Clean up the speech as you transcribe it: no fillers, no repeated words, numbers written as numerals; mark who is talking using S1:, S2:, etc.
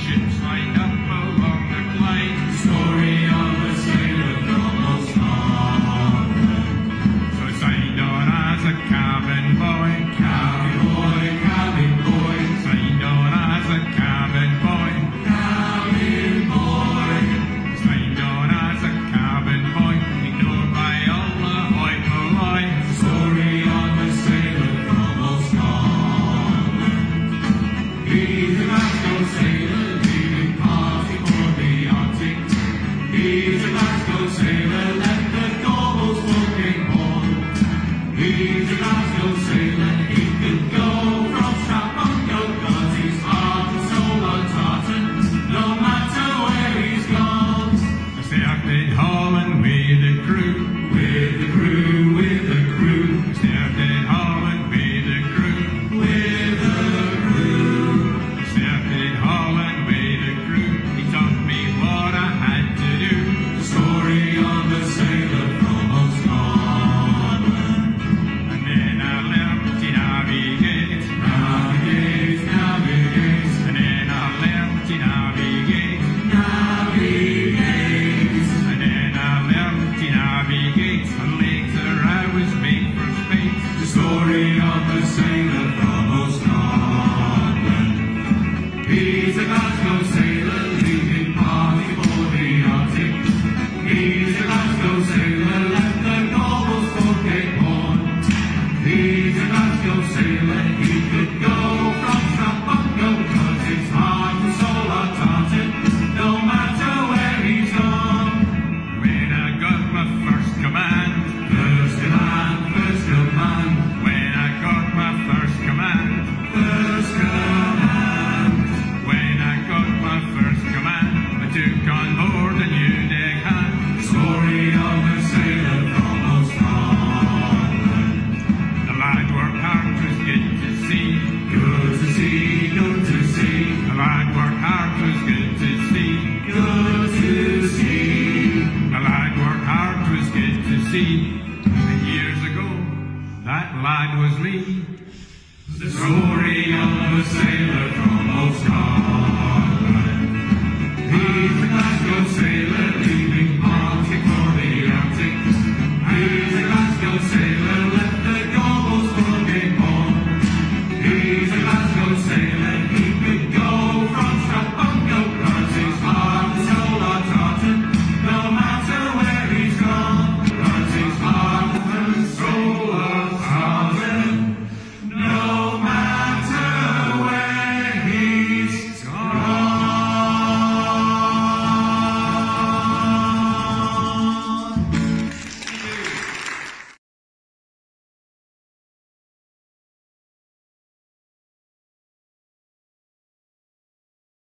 S1: ships lined up along the Clyde. Story of a sailor from old Scotland. So I signed on as a cabin boy. Cabin boy, cabin boy. Signed on as a cabin boy. Cabin boy. Signed on as a cabin boy. Ignored by all the hoi polloi. Story of a sailor from old Scotland. He's a Glasgow sailor, leaving party for the Arctic. He's a Glasgow sailor, left the Gorbals smoking horn. He's a Glasgow sailor, he could go from Strathbungo, 'cause he's heart and soul on tartan, no matter where he's gone. I started hauling with the crew, with the crew, with the crew. I started hauling with the crew, with the crew. I started hauling with the crew. He taught me what I had to do. The story of a sailor from old Scotland. And then I learned to navigate, navigate, navigate. And then I learned to navigate, navigate. And then I learned to navigate. And later I was made for space. The story of a sailor from old Scotland. He's a Glasgow sailor, leaving party for the Arctic. He's a Glasgow sailor, left the Gorbals for Cape Horn. He's a Glasgow sailor, he could go from Strathbungo, 'cause his heart and soul are tartan, no matter where he's gone. When I got my first command, first command, first command. When I got my first command, first command. When I got my first command, I took on board a new deckhand. Story of a sailor from old Scotland. The lad worked hard, 'twas good to see. Good to see, good to see. The lad worked hard, 'twas good to see. Good to see. The lad worked hard, 'twas good to see. And years ago, that lad was me. The story of a sailor from old Scotland.